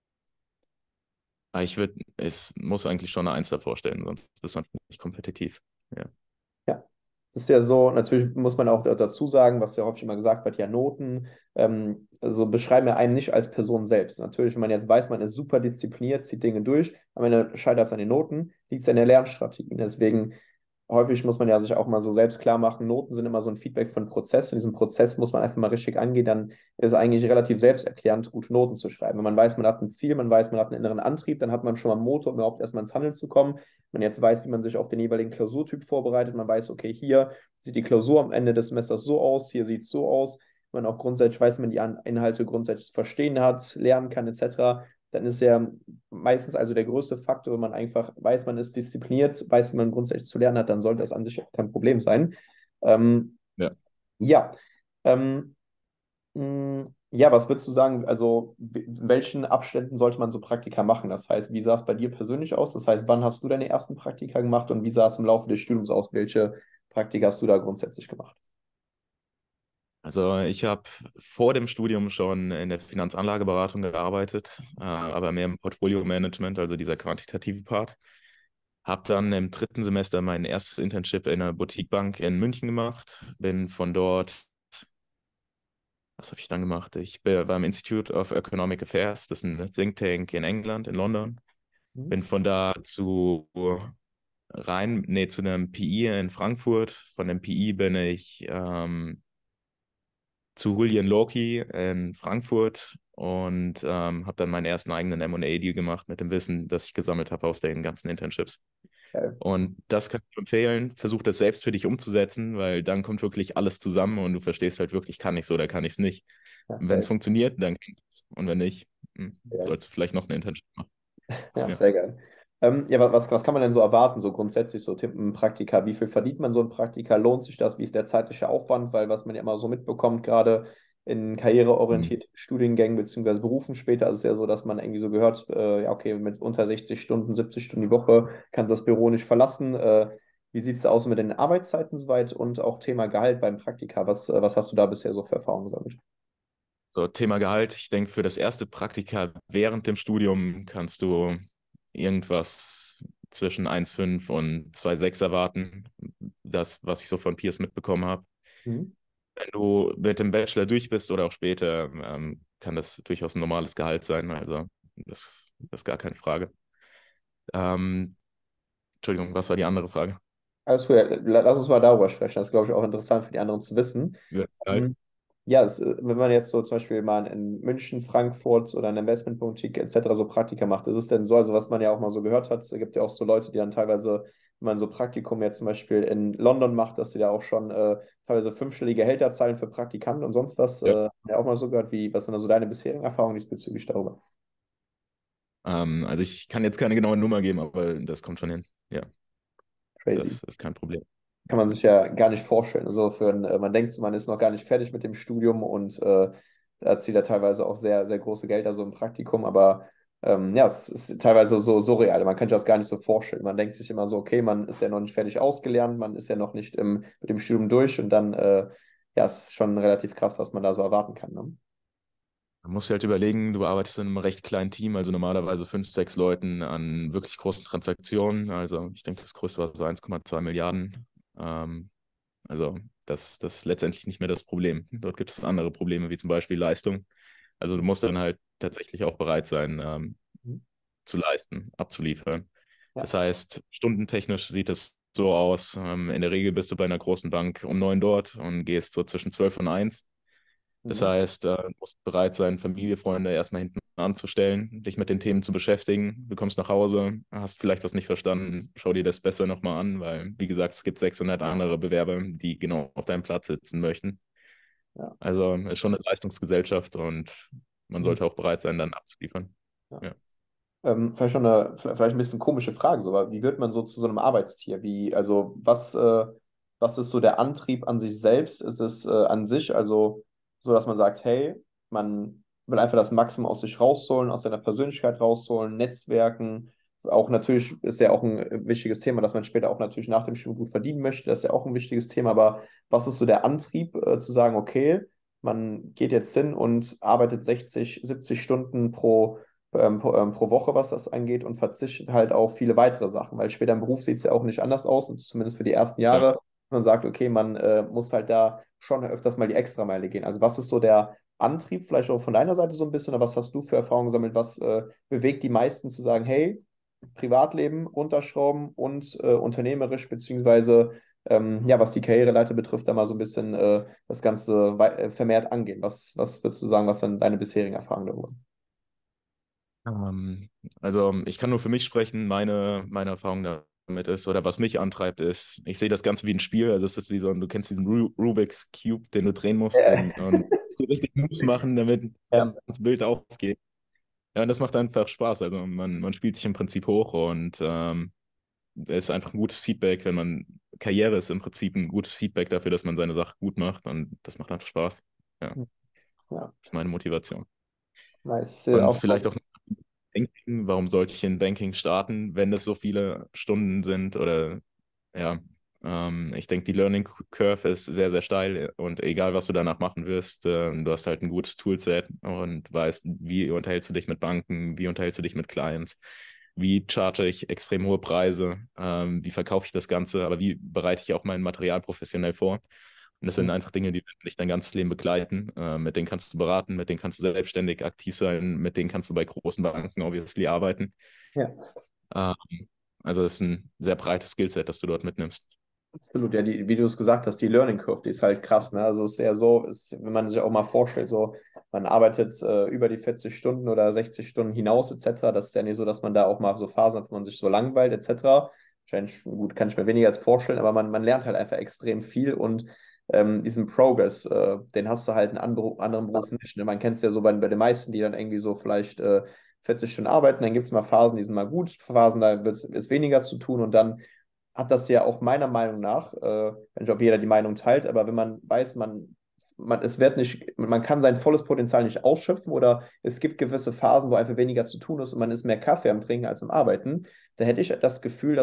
aber es muss eigentlich schon eine Eins davor stellen, sonst bist du einfach nicht kompetitiv. Ja. Ja, es ist ja so, natürlich muss man auch dazu sagen, was ja häufig immer gesagt wird, ja, Noten, also beschreiben ja einen nicht als Person selbst. Natürlich, wenn man jetzt weiß, man ist super diszipliniert, zieht Dinge durch, am Ende scheitert es an den Noten, liegt es an der Lernstrategie. Deswegen häufig muss man ja sich auch mal so selbst klar machen, Noten sind immer so ein Feedback von Prozess und diesen Prozess muss man einfach mal richtig angehen, dann ist es eigentlich relativ selbsterklärend, gute Noten zu schreiben. Wenn man weiß, man hat ein Ziel, man weiß, man hat einen inneren Antrieb, dann hat man schon mal einen Motor, um überhaupt erstmal ins Handeln zu kommen. Wenn man jetzt weiß, wie man sich auf den jeweiligen Klausurtyp vorbereitet, man weiß, okay, hier sieht die Klausur am Ende des Semesters so aus, hier sieht es so aus, man auch grundsätzlich weiß, man die Inhalte grundsätzlich zu verstehen hat, lernen kann, etc., dann ist ja meistens also der größte Faktor, wenn man einfach weiß, man ist diszipliniert, weiß, wie man grundsätzlich zu lernen hat, dann sollte das an sich kein Problem sein. Ähm, Ja. ja, ähm, ja, was würdest du sagen, also in welchen Abständen sollte man so Praktika machen? Das heißt, wie sah es bei dir persönlich aus? Das heißt, wann hast du deine ersten Praktika gemacht und wie sah es im Laufe des Studiums aus? Welche Praktika hast du da grundsätzlich gemacht? Also ich habe vor dem Studium schon in der Finanzanlageberatung gearbeitet, aber mehr im Portfolio-Management, also dieser quantitative Part. Habe dann im dritten Semester mein erstes Internship in einer Boutiquebank in München gemacht. Bin von dort, was habe ich dann gemacht? War im Institute of Economic Affairs, das ist ein Think Tank in England, in London. Mhm. Bin von da zu einem PI in Frankfurt. Von dem PI bin ich zu Julian Loki in Frankfurt und habe dann meinen ersten eigenen M&A-Deal gemacht mit dem Wissen, das ich gesammelt habe aus den ganzen Internships. Und das kann ich empfehlen. Versuch das selbst für dich umzusetzen, weil dann kommt wirklich alles zusammen und du verstehst halt wirklich, kann ich es oder kann ich es nicht. Ja, Wenn es sehr, funktioniert, dann kann ich es. Und wenn nicht, sehr. sollst du vielleicht noch eine Internship machen. Ja, Ja. sehr geil. Ja, was kann man denn so erwarten, so grundsätzlich, so Tippen, Praktika? Wie viel verdient man so ein Praktika? Lohnt sich das? Wie ist der zeitliche Aufwand? Weil was man ja immer so mitbekommt, gerade in Mhm. karriereorientierten Studiengängen beziehungsweise Berufen später, ist es ja so, dass man irgendwie so gehört, ja, okay, mit unter 60 Stunden, 70 Stunden die Woche kannst du das Büro nicht verlassen. Wie sieht es da aus mit den Arbeitszeiten soweit und auch Thema Gehalt beim Praktika? Was hast du da bisher so für Erfahrungen gesammelt? So, Thema Gehalt. Ich denke, für das erste Praktika während dem Studium kannst du irgendwas zwischen 1,5 und 2,6 erwarten. Das, was ich so von Peers mitbekommen habe. Mhm. Wenn du mit dem Bachelor durch bist oder auch später, kann das durchaus ein normales Gehalt sein. Also, das ist gar keine Frage. Ähm, Entschuldigung, was war die andere Frage? Alles gut, ja, lass uns mal darüber sprechen. Das ist, glaube ich, auch interessant für die anderen zu wissen. Über das Gehalt? Ähm, ja, wenn man jetzt so zum Beispiel mal in München, Frankfurt oder in Investmentboutique etc. so Praktika macht, ist es denn so, also was man ja auch mal so gehört hat, es gibt ja auch so Leute, die dann teilweise, wenn man so Praktikum jetzt zum Beispiel in London macht, dass sie da auch schon teilweise fünfstellige Gehälter zahlen für Praktikanten und sonst was, Ja. ja auch mal so gehört, was sind da so deine bisherigen Erfahrungen diesbezüglich darüber? Also ich kann jetzt keine genaue Nummer geben, aber das kommt schon hin. Ja, Crazy. das ist kein Problem. Kann man sich ja gar nicht vorstellen. Also man denkt, so, man ist noch gar nicht fertig mit dem Studium und da erzielt er teilweise auch sehr, sehr große Gelder so im Praktikum, aber ja, es ist teilweise so surreal. Man kann sich das gar nicht so vorstellen. Man denkt sich immer so, okay, man ist ja noch nicht fertig ausgelernt, man ist ja noch nicht mit dem Studium durch und dann, ja, es ist schon relativ krass, was man da so erwarten kann. Ne? Man muss halt überlegen, du arbeitest in einem recht kleinen Team, also normalerweise 5, 6 Leuten an wirklich großen Transaktionen. Also ich denke, das größte war so 1,2 Milliarden. Ähm, also das ist letztendlich nicht mehr das Problem. Dort gibt es andere Probleme, wie zum Beispiel Leistung. Also du musst dann halt tatsächlich auch bereit sein, Mhm. zu leisten, abzuliefern. Ja. Das heißt, stundentechnisch sieht es so aus. In der Regel bist du bei einer großen Bank um 9 dort und gehst so zwischen 12 und 1. Das Mhm. heißt, du musst bereit sein, Familie, Freunde erstmal hinten anzustellen, dich mit den Themen zu beschäftigen. Du kommst nach Hause, hast vielleicht was nicht verstanden, schau dir das besser nochmal an, weil, wie gesagt, es gibt 600 andere Bewerber, die genau auf deinem Platz sitzen möchten. Ja. Also ist schon eine Leistungsgesellschaft und man Mhm. sollte auch bereit sein, dann abzuliefern. Ja. Ja. Vielleicht schon vielleicht ein bisschen komische Frage, so, aber wie wird man so zu so einem Arbeitstier? Also was ist so der Antrieb an sich selbst? Ist es an sich, also so, dass man sagt, hey, man will einfach das Maximum aus sich rausholen, aus seiner Persönlichkeit rausholen, Netzwerken. Auch natürlich ist ja auch ein wichtiges Thema, dass man später auch natürlich nach dem Studium gut verdienen möchte. Das ist ja auch ein wichtiges Thema. Aber was ist so der Antrieb, zu sagen, okay, man geht jetzt hin und arbeitet 60, 70 Stunden pro Woche, was das angeht, und verzichtet halt auf viele weitere Sachen, weil später im Beruf sieht es ja auch nicht anders aus, und zumindest für die ersten Ja. Jahre. Man sagt, okay, man muss halt da schon öfters mal die Extrameile gehen. Also was ist so der Antrieb, vielleicht auch von deiner Seite so ein bisschen, oder was hast du für Erfahrungen gesammelt, was bewegt die meisten zu sagen, hey, Privatleben runterschrauben und unternehmerisch, beziehungsweise ja, was die Karriereleiter betrifft, da mal so ein bisschen das Ganze vermehrt angehen. Was würdest du sagen, was dann deine bisherigen Erfahrungen darüber? Ähm, also ich kann nur für mich sprechen, meine Erfahrung damit ist, oder was mich antreibt, ist, ich sehe das Ganze wie ein Spiel. Also es ist wie so, du kennst diesen Rubik's Cube, den du drehen musst Ja, und so richtig Moves machen, damit das ja, ganze Bild aufgeht. Ja, und das macht einfach Spaß. Also man spielt sich im Prinzip hoch und es ist einfach ein gutes Feedback, wenn man, Karriere ist im Prinzip ein gutes Feedback dafür, dass man seine Sache gut macht und das macht einfach Spaß. Ja, das ja, ist meine Motivation. nice. Und Auch, vielleicht auch Banking, warum sollte ich in Banking starten, wenn das so viele Stunden sind? Oder ja, ich denke, die Learning Curve ist sehr, sehr steil und egal, was du danach machen wirst, du hast halt ein gutes Toolset und weißt, wie unterhältst du dich mit Banken, wie unterhältst du dich mit Clients, wie charge ich extrem hohe Preise, wie verkaufe ich das Ganze, aber wie bereite ich auch mein Material professionell vor. Und das sind einfach Dinge, die werden dich dein ganzes Leben begleiten. Mit denen kannst du beraten, mit denen kannst du selbstständig aktiv sein, mit denen kannst du bei großen Banken obviously arbeiten. ja. Ähm, also das ist ein sehr breites Skillset, das du dort mitnimmst. Absolut, ja, wie du es gesagt hast, die Learning Curve, die ist halt krass, ne? Also es ist eher so, wenn man sich auch mal vorstellt, so, man arbeitet über die 40 Stunden oder 60 Stunden hinaus, etc. Das ist ja nicht so, dass man da auch mal so Phasen hat, wo man sich so langweilt, etc. Wahrscheinlich, gut, kann ich mir weniger als vorstellen, aber man lernt halt einfach extrem viel und diesen Progress, den hast du halt in anderen Berufen nicht. Ne? Man kennt es ja so bei den meisten, die dann irgendwie so vielleicht 40 Stunden arbeiten, dann gibt es mal Phasen, die sind mal gut, Phasen, da ist weniger zu tun und dann hat das ja auch meiner Meinung nach, wenn nicht ob jeder die Meinung teilt, aber wenn man weiß, es wird nicht, man kann sein volles Potenzial nicht ausschöpfen oder es gibt gewisse Phasen, wo einfach weniger zu tun ist und man ist mehr Kaffee am Trinken als am Arbeiten, da hätte ich das Gefühl,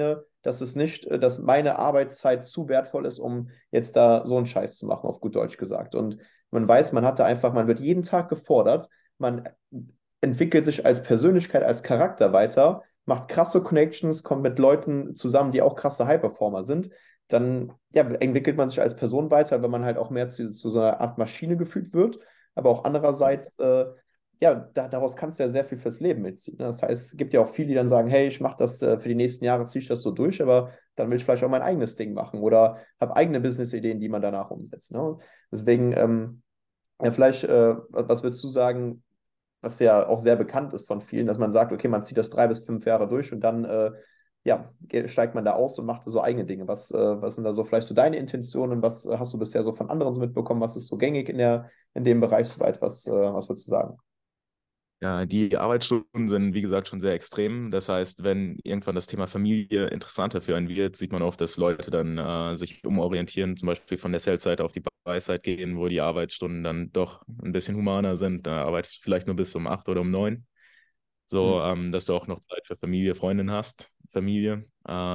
dass meine Arbeitszeit zu wertvoll ist, um jetzt da so einen Scheiß zu machen, auf gut Deutsch gesagt. Und man weiß, man wird jeden Tag gefordert, man entwickelt sich als Persönlichkeit, als Charakter weiter, macht krasse Connections, kommt mit Leuten zusammen, die auch krasse High-Performer sind, dann ja, entwickelt man sich als Person weiter, wenn man halt auch mehr zu so einer Art Maschine gefühlt wird. Aber auch andererseits, ja, daraus kannst du ja sehr viel fürs Leben mitziehen. Ne? Das heißt, es gibt ja auch viele, die dann sagen, hey, ich mache das für die nächsten Jahre, ziehe ich das so durch, aber dann will ich vielleicht auch mein eigenes Ding machen oder habe eigene Business-Ideen, die man danach umsetzt. Ne? Deswegen, ja, vielleicht, was würdest du sagen, was ja auch sehr bekannt ist von vielen, dass man sagt, okay, man zieht das 3 bis 5 Jahre durch und dann ja, steigt man da aus und macht so eigene Dinge. Was sind da so vielleicht so deine Intentionen? Was hast du bisher so von anderen so mitbekommen? Was ist so gängig in dem Bereich soweit? Was würdest du sagen? Ja, die Arbeitsstunden sind, wie gesagt, schon sehr extrem. Das heißt, wenn irgendwann das Thema Familie interessanter für einen wird, sieht man oft, dass Leute dann sich umorientieren, zum Beispiel von der Sales-Seite auf die Buy-Seite gehen, wo die Arbeitsstunden dann doch ein bisschen humaner sind. Da arbeitest du vielleicht nur bis um 8 oder um 9, Mhm. so dass du auch noch Zeit für Familie, Freundin hast, Familie.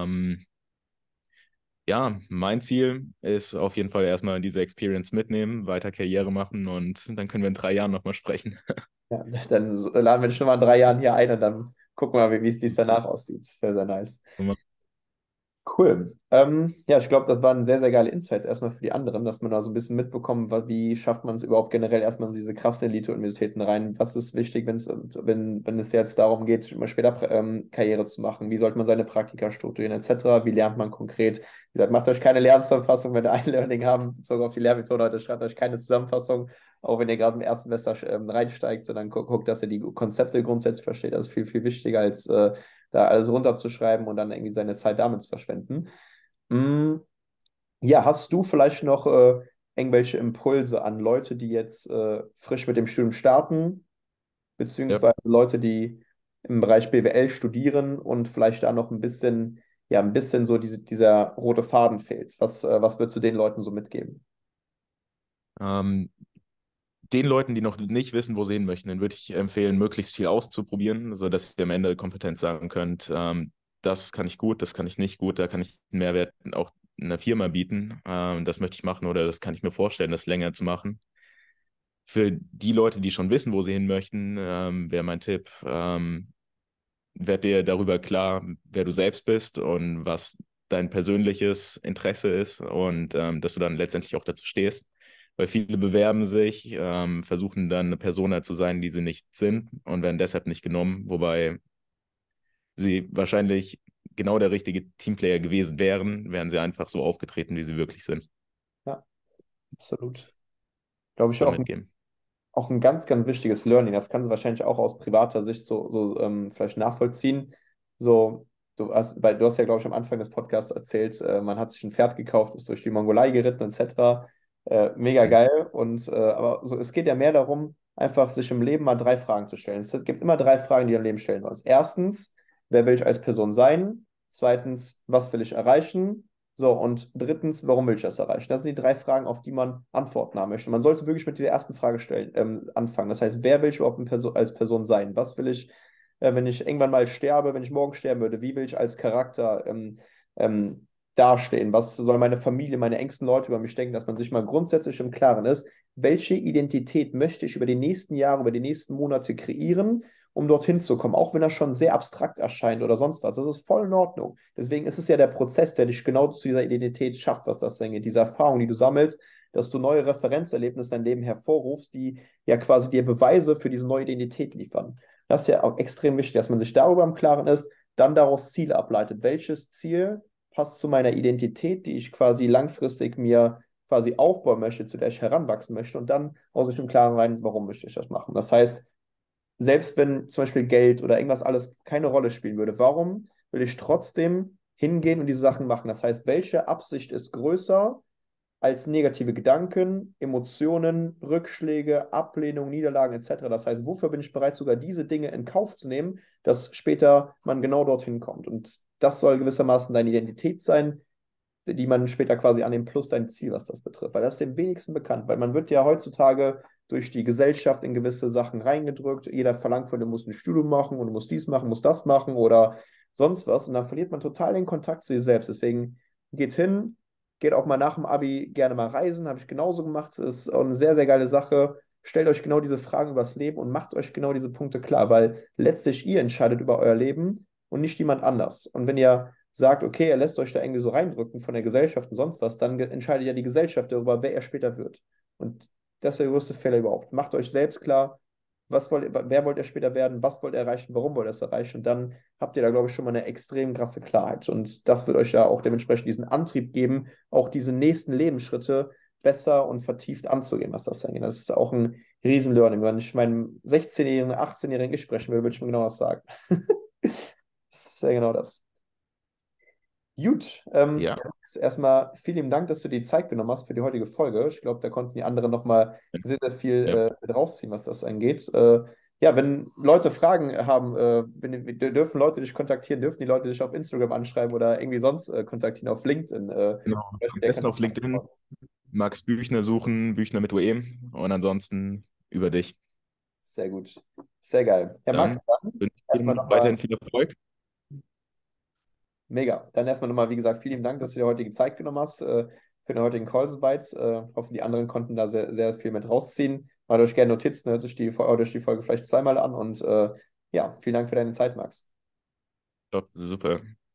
Ja, mein Ziel ist auf jeden Fall erstmal diese Experience mitnehmen, weiter Karriere machen und dann können wir in 3 Jahren nochmal sprechen. Ja, dann laden wir dich schon mal in 3 Jahren hier ein und dann gucken wir mal, wie es danach aussieht. Sehr, sehr nice. Cool. Ja, ich glaube, das waren sehr, sehr geile Insights erstmal für die anderen, dass man da so ein bisschen mitbekommt, wie schafft man es überhaupt generell erstmal so diese krassen Elite-Universitäten rein. Was ist wichtig, wenn es jetzt darum geht, immer später Karriere zu machen? Wie sollte man seine Praktika strukturieren, etc.? Wie lernt man konkret? Wie gesagt, macht euch keine Lernzusammenfassung, wenn ihr ein Learning haben, bezogen auf die Lehrmethode heute, schreibt euch keine Zusammenfassung, auch wenn ihr gerade im ersten Semester reinsteigt, sondern guckt, dass ihr die Konzepte grundsätzlich versteht. Das ist viel, viel wichtiger als da alles runterzuschreiben und dann irgendwie seine Zeit damit zu verschwenden. Mm, ja, hast du vielleicht noch irgendwelche Impulse an Leute, die jetzt frisch mit dem Studium starten, Ja. beziehungsweise Leute, die im Bereich BWL studieren und vielleicht da noch ein bisschen so dieser rote Faden fehlt? Was würdest du den Leuten so mitgeben? Ähm, Den Leuten, die noch nicht wissen, wo sie hin möchten, den würde ich empfehlen, möglichst viel auszuprobieren, sodass ihr am Ende kompetent sagen könnt, das kann ich gut, das kann ich nicht gut, da kann ich einen Mehrwert auch einer Firma bieten, das möchte ich machen oder das kann ich mir vorstellen, das länger zu machen. Für die Leute, die schon wissen, wo sie hin möchten, wäre mein Tipp, werd dir darüber klar, wer du selbst bist und was dein persönliches Interesse ist und dass du dann letztendlich auch dazu stehst. Weil viele bewerben sich, versuchen dann eine Persona zu sein, die sie nicht sind und werden deshalb nicht genommen. Wobei sie wahrscheinlich genau der richtige Teamplayer gewesen wären, wären sie einfach so aufgetreten, wie sie wirklich sind. Ja, absolut. Das Glaube ich so auch. mitgeben. Auch ein ganz, ganz wichtiges Learning. Das kannst du wahrscheinlich auch aus privater Sicht vielleicht nachvollziehen. So, du hast ja, glaube ich, am Anfang des Podcasts erzählt, man hat sich ein Pferd gekauft, ist durch die Mongolei geritten, etc. Mega Mhm. geil. Aber so, es geht ja mehr darum, einfach sich im Leben mal 3 Fragen zu stellen. Es gibt immer 3 Fragen, die du im Leben stellen sollst. Erstens, wer will ich als Person sein? Zweitens, was will ich erreichen? So, und drittens, warum will ich das erreichen? Das sind die 3 Fragen, auf die man Antworten haben möchte. Man sollte wirklich mit dieser ersten Frage anfangen. Das heißt, wer will ich überhaupt als Person sein? Was will ich, wenn ich irgendwann mal sterbe, wenn ich morgen sterben würde, wie will ich als Charakter dastehen? Was soll meine Familie, meine engsten Leute über mich denken? Dass man sich mal grundsätzlich im Klaren ist, welche Identität möchte ich über die nächsten Jahre, über die nächsten Monate kreieren, um dorthin zu kommen, auch wenn das schon sehr abstrakt erscheint oder sonst was. Das ist voll in Ordnung. Deswegen ist es ja der Prozess, der dich genau zu dieser Identität schafft, was das angeht. Diese Erfahrung, die du sammelst, dass du neue Referenzerlebnisse in dein Leben hervorrufst, die ja quasi dir Beweise für diese neue Identität liefern. Das ist ja auch extrem wichtig, dass man sich darüber im Klaren ist, dann daraus Ziele ableitet. Welches Ziel passt zu meiner Identität, die ich quasi langfristig mir quasi aufbauen möchte, zu der ich heranwachsen möchte und dann aus sich im Klaren rein, warum möchte ich das machen. Das heißt, selbst wenn zum Beispiel Geld oder irgendwas alles keine Rolle spielen würde, warum will ich trotzdem hingehen und diese Sachen machen? Das heißt, welche Absicht ist größer als negative Gedanken, Emotionen, Rückschläge, Ablehnung, Niederlagen etc.? Das heißt, wofür bin ich bereit, sogar diese Dinge in Kauf zu nehmen, dass später man genau dorthin kommt? Und das soll gewissermaßen deine Identität sein, die man später quasi annimmt, plus dein Ziel, was das betrifft. Weil das ist dem wenigsten bekannt. Weil man wird ja heutzutage durch die Gesellschaft in gewisse Sachen reingedrückt. Jeder verlangt von dir, du musst ein Studium machen und du musst dies machen, musst das machen oder sonst was. Und dann verliert man total den Kontakt zu sich selbst. Deswegen geht hin, geht auch mal nach dem Abi gerne mal reisen. Habe ich genauso gemacht. Das ist auch eine sehr, sehr geile Sache. Stellt euch genau diese Fragen übers Leben und macht euch genau diese Punkte klar, weil letztlich ihr entscheidet über euer Leben und nicht jemand anders. Und wenn ihr sagt, okay, er lässt euch da irgendwie so reindrücken von der Gesellschaft und sonst was, dann entscheidet ja die Gesellschaft darüber, wer er später wird. Und das ist der größte Fehler überhaupt. Macht euch selbst klar, wer wollt ihr später werden, was wollt ihr erreichen, warum wollt ihr es erreichen. Und dann habt ihr da, glaube ich, schon mal eine extrem krasse Klarheit. Und das wird euch ja auch dementsprechend diesen Antrieb geben, auch diese nächsten Lebensschritte besser und vertieft anzugehen, was das angeht. Das ist auch ein Riesen-Learning. Wenn ich meinem 16-jährigen, 18-jährigen Ich sprechen will, würde ich mir genau das sagen. Das ist ja genau das. Gut, Ja, ja, Max, erstmal vielen lieben Dank, dass du dir die Zeit genommen hast für die heutige Folge. Ich glaube, da konnten die anderen nochmal sehr, sehr viel ja, mit rausziehen, was das angeht. Ja, wenn Leute Fragen haben, dürfen Leute dich kontaktieren, dürfen die Leute dich auf Instagram anschreiben oder irgendwie sonst kontaktieren, auf LinkedIn. genau. Zum Beispiel, Am der kann besten dich auf LinkedIn, beantworten. Max Büchner suchen, Büchner mit UE und ansonsten über dich. Sehr gut, sehr geil. Ja, Max, Dann dann wünsche ich erstmal Ihnen weiterhin nochmal viel Erfolg. mega. Dann erstmal nochmal, wie gesagt, vielen Dank, dass du dir heute die Zeit genommen hast für den heutigen Call soweit. Hoffe, die anderen konnten da sehr, sehr viel mit rausziehen. Macht euch gerne Notizen, hört euch die Folge vielleicht zweimal an und ja, vielen Dank für deine Zeit, Max. Top, super.